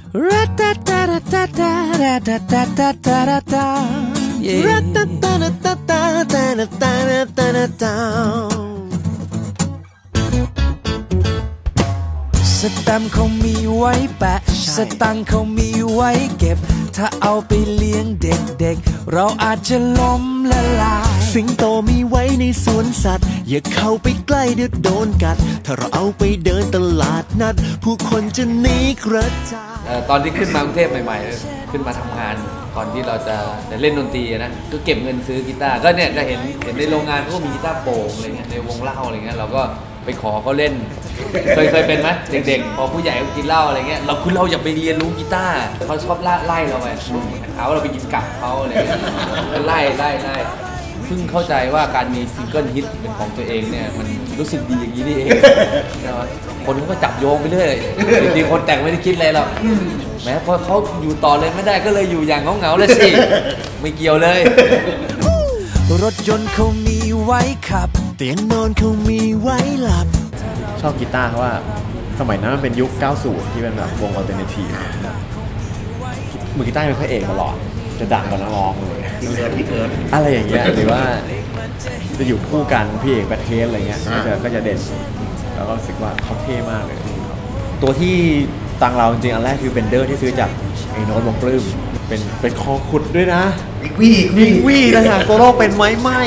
สตังค์เขามีไว้แปะสตังค์เขามีไว้เก็บถ้าเอาไปเลี้ยงเด็กๆเราอาจจะล้มละลายสิงโตมีไว้ในสวนสัตว์อย่าเข้าไปใกล้เดี๋ยวโดนกัดถ้าเราเอาไปเดินตลาดนัดผู้คนจะหนีกระจายตอนที่ขึ้นมากรุงเทพใหม่ๆขึ้นมาทำงานก่อนที่เราจะเล่นดนตรีนะก็เก็บเงินซื้อกีตาร์ก็เนี่ยก็เห็นในโรงงานเขาก็มีกีตาร์โปร่งอะไรเงี้ยในวงเล่าอะไรเงี้ยเราก็ไปขอเขาเล่นเคยเป็นไหมเด็กๆพอผู้ใหญ่กินเหล้าอะไรเงี้ยเราอย่าไปเรียนรู้กีตาร์เขาชอบไล่เราไปเอาเราไปกินกับเขาอะไรเงี้ยไล่เพิ่งเข้าใจว่าการมีซิงเกิลฮิตเป็นของตัวเองเนี่ยมันรู้สึกดีอย่างนี้นี่เองคนเขาก็จับโยงไปเรื่อยจริงๆคนแต่งไม่ได้คิดอะไรหรอกแม้พอเขาอยู่ต่อเลยไม่ได้ก็เลยอยู่อย่างเหงาเลยสิไม่เกี่ยวเลยรถยนต์เขามีไว้ขับเตียงนอนเขามีไว้หลับชอบกีตาร์เพราะว่าสมัยนั้นมันเป็นยุค 90 ที่เป็นแบบวงอัลเทอร์เนทีฟมือกีตาร์เป็นพระเอกตลอดจะดังกว่านักร้องเลยพี่เกิร์อะไรอย่างเงี้ยหรือว่าจะอยู่คู่กันพี่เอกประเทศอะไรเงี้ยก็จะเด่นแล้วก็รู้สึกว่าเขาเท่มากเลยตัวที่ตังเราจริงๆอันแรกคือเบนเดอร์ที่ซื้อจากไอ้โน้ตวงปลื้มเป็นคอขุดด้วยนะอีกวี่นะฮะตัวโลกเป็นไม้ไหม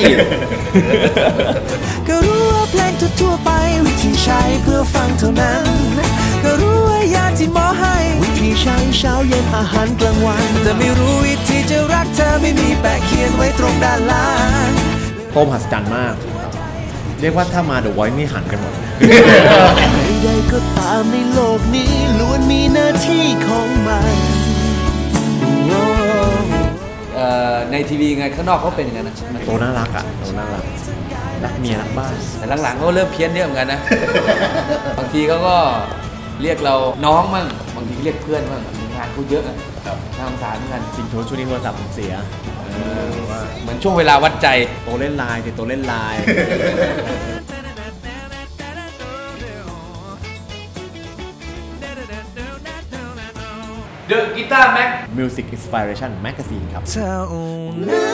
ก็รู้ว่าเพลงทั่วไปวิธีใช้เพื่อฟังเท่านั้นก็รู้ว่ายาที่หมอให้วิธีใช้เช้าเย็นอาหารกลางวันแต่ไม่รู้วิธีจะรักเธอไม่มีแปะเขียนไว้ตรงด้านล่างโตมหัศจรรย์มากเรียกว่าถ้ามาเดอะไวท์นี่หันกันหมดใดๆก็ตามในโลกนี้ล้วนมีหน้าที่ของมันในทีวีไงข้างนอกเขาเป็นอย่างนั้นนะโตน่ารักอ่ะโตน่ารักรักเมียรักบ้านแต่หลังๆเขาเริ่มเพี้ยนเยอะเหมือนกันนะบางทีเขาก็เรียกเราน้องมั่งบางทีเรียกเพื่อนมั่งงานเขาเยอะนะครับน่าสงสารเหมือนกันจริงๆช่วงนี้โทรศัพท์ผมเสียเหมือนช่วงเวลาวัดใจโตเล่นไลน์โตเล่นไลน์ The Guitar Mag Music Inspiration Magazine ครับเท่านั้น